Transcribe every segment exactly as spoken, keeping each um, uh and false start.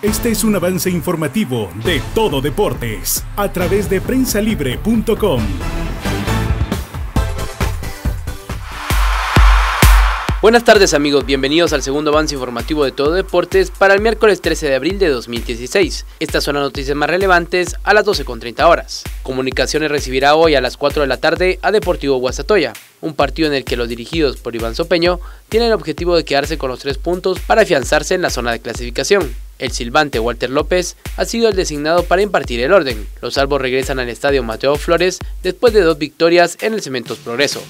Este es un avance informativo de Todo Deportes a través de prensa libre punto com. Buenas tardes amigos, bienvenidos al segundo avance informativo de Todo Deportes para el miércoles trece de abril de dos mil dieciséis. Estas son las noticias más relevantes a las doce con treinta horas. Comunicaciones recibirá hoy a las cuatro de la tarde a Deportivo Guastatoya, un partido en el que los dirigidos por Iván Sopeño tienen el objetivo de quedarse con los tres puntos para afianzarse en la zona de clasificación. El silbante Walter López ha sido el designado para impartir el orden. Los albos regresan al estadio Mateo Flores después de dos victorias en el Cementos Progreso.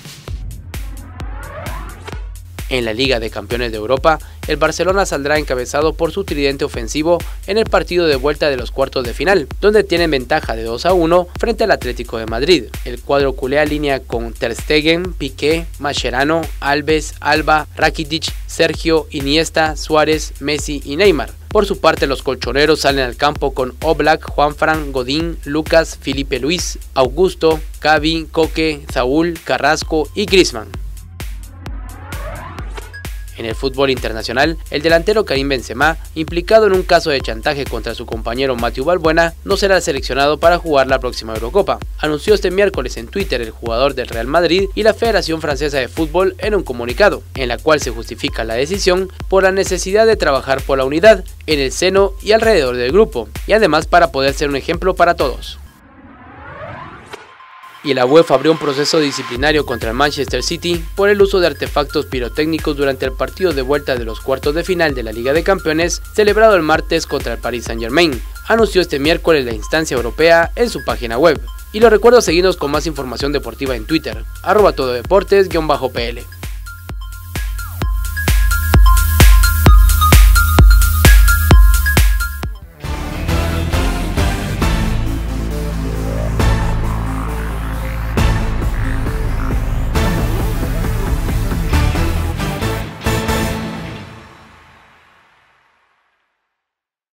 En la Liga de Campeones de Europa, el Barcelona saldrá encabezado por su tridente ofensivo en el partido de vuelta de los cuartos de final, donde tienen ventaja de dos a uno frente al Atlético de Madrid. El cuadro culé alinea con Ter Stegen, Piqué, Mascherano, Alves, Alba, Rakitic, Sergio, Iniesta, Suárez, Messi y Neymar. Por su parte, los colchoneros salen al campo con Oblak, Juanfran, Godín, Lucas, Felipe Luis, Augusto, Gavi, Coque, Saúl, Carrasco y Griezmann. En el fútbol internacional, el delantero Karim Benzema, implicado en un caso de chantaje contra su compañero Mathieu Valbuena, no será seleccionado para jugar la próxima Eurocopa. Anunció este miércoles en Twitter el jugador del Real Madrid y la Federación Francesa de Fútbol en un comunicado, en la cual se justifica la decisión por la necesidad de trabajar por la unidad en el seno y alrededor del grupo, y además para poder ser un ejemplo para todos. Y la UEFA abrió un proceso disciplinario contra el Manchester City por el uso de artefactos pirotécnicos durante el partido de vuelta de los cuartos de final de la Liga de Campeones celebrado el martes contra el Paris Saint-Germain, anunció este miércoles la instancia europea en su página web. Y los recuerdo seguirnos con más información deportiva en Twitter, arroba tododeportes guión bajo P L.